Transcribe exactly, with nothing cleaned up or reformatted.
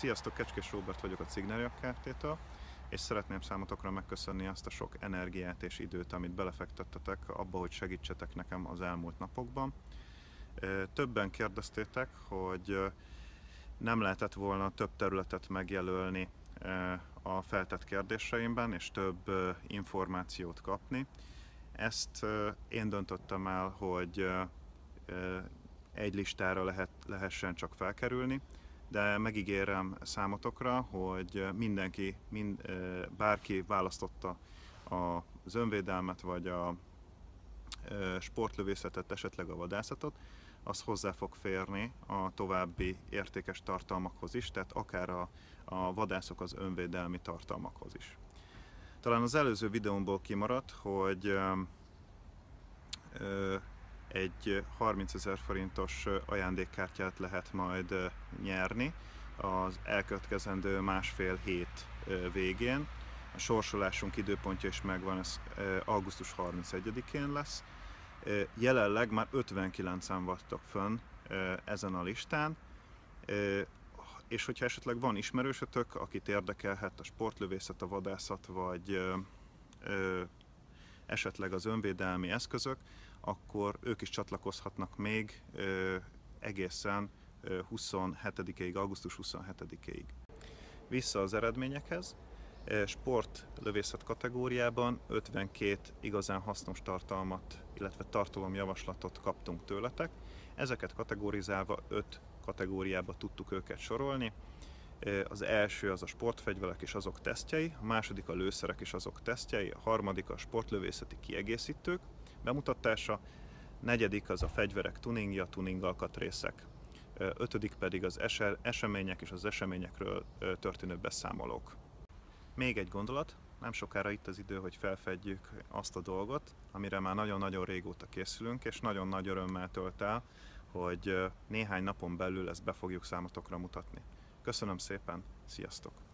Sziasztok, Kecskés Róbert vagyok a Cigner Kft-től, és szeretném számotokra megköszönni azt a sok energiát és időt, amit belefektettetek abba, hogy segítsetek nekem az elmúlt napokban. Többen kérdeztétek, hogy nem lehetett volna több területet megjelölni a feltett kérdéseimben, és több információt kapni. Ezt én döntöttem el, hogy egy listára lehet, lehessen csak felkerülni, de megígérem számotokra, hogy mindenki, mind, bárki választotta az önvédelmet, vagy a sportlövészetet, esetleg a vadászatot, az hozzá fog férni a további értékes tartalmakhoz is, tehát akár a, a vadászok az önvédelmi tartalmakhoz is. Talán az előző videómból kimaradt, hogy ö, ö, egy harmincezer forintos ajándékkártyát lehet majd nyerni az elkövetkezendő másfél hét végén. A sorsolásunk időpontja is megvan, ez augusztus harmincegyedikén lesz. Jelenleg már ötvenkilencen vagytok fönn ezen a listán, és hogyha esetleg van ismerősötök, akit érdekelhet a sportlövészet, a vadászat, vagy esetleg az önvédelmi eszközök, akkor ők is csatlakozhatnak még egészen huszonhetedikéig, augusztus huszonhetedikéig. Vissza az eredményekhez. Sportlövészet kategóriában ötvenkét igazán hasznos tartalmat, illetve tartalomjavaslatot kaptunk tőletek. Ezeket kategorizálva öt kategóriába tudtuk őket sorolni. Az első az a sportfegyverek és azok tesztjei, a második a lőszerek és azok tesztjei, a harmadik a sportlövészeti kiegészítők bemutatása, negyedik az a fegyverek tuningja, tuning alkatrészek, ötödik pedig az események és az eseményekről történő beszámolók. Még egy gondolat, nem sokára itt az idő, hogy felfedjük azt a dolgot, amire már nagyon-nagyon régóta készülünk, és nagyon nagy örömmel tölt el, hogy néhány napon belül ezt be fogjuk számotokra mutatni. Köszönöm szépen, sziasztok!